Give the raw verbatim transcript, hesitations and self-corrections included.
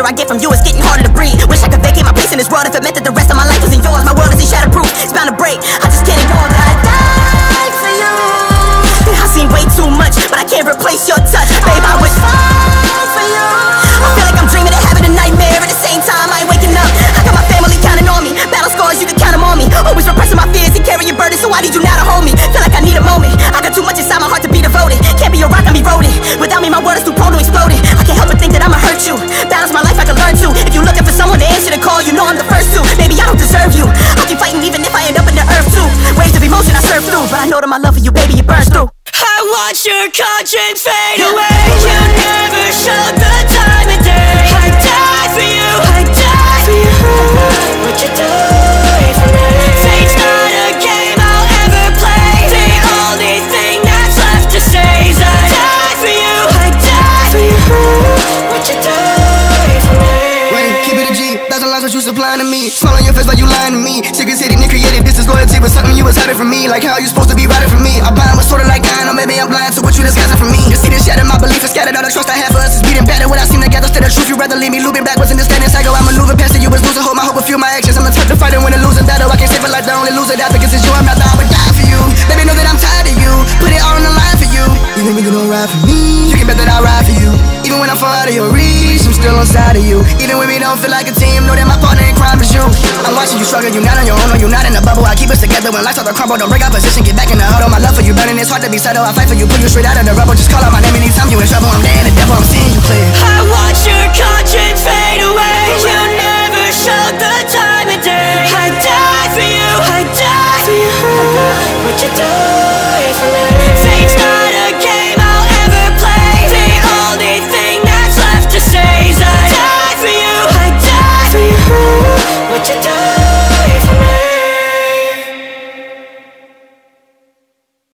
I get from you, it's getting harder to breathe. Wish I could vacate my place in this world if it meant that the rest of my life wasn't yours. My world isn't shatterproof, it's bound to break. I just can't ignore that I died for you. I've seen way too much, but I can't replace your touch. Babe, I would fight for you. I feel like I'm dreaming and having a nightmare at the same time. I ain't waking up. I got my family counting on me. Battle scars, you can count them on me. Always repressing my fears and carrying burdens, so I need you now to hold me. Feel like I need a moment. I got too much inside my heart to be devoted. Can't be a rock, I'm eroded. Without me, my world is too prone to exploding. I can't help but think that I'ma hurt you. Balance my life, I can learn to. If you're looking for someone to answer the call, you know I'm the first to. Baby, I don't deserve you. I'll keep fighting even if I end up in the earth too. Waves of emotion I surf through, but I know that my love for you, baby, it burns through. I watch your conscience fade away. You never showed the time of day. I die for you, I die for you. What you do for me? Fate's not a game I'll ever play. The only thing that's left to say is I die for you, I die for you. What you do for me? Wait, keep it a G, that's the lines that you supplying to me. Smile on your face like you lying to me. Secrets hidden and created, this is loyalty, but something you was hiding from me. Like how you supposed to be riding from me. I blind was sorta like dying, or maybe I'm blind to what you disguising from me. You see this shattered, my belief is scattered. All the trust I have for us is beating better. What I seem to gather, still the truth, you rather leave me looping backwards in this standing cycle. I'm maneuvering past it, you was losing hope, my hope will fuel my actions. I'm the type to fight and win a losing battle. I can't save it like the only loser that because it's you, I'm not the I would die for you. Baby, know that I'm tired of you, put it all on the line for you. Even when you don't ride for me, you can bet that I ride for you. Even when I fall out of your reach, I'm still inside of you. Even when we don't feel like a team, know that my partner in crime is you. I'm watching you struggle, you not on your own, or you not in a bubble. I keep us together when life starts to crumble. Don't break our position, get back in the huddle. My love for you burning, it's hard to be settled. I fight for you, pull you straight out of the rubble. Just call out my name anytime you in trouble. I'm there in the devil, I'm seeing you clear. I watch your conscience fade away.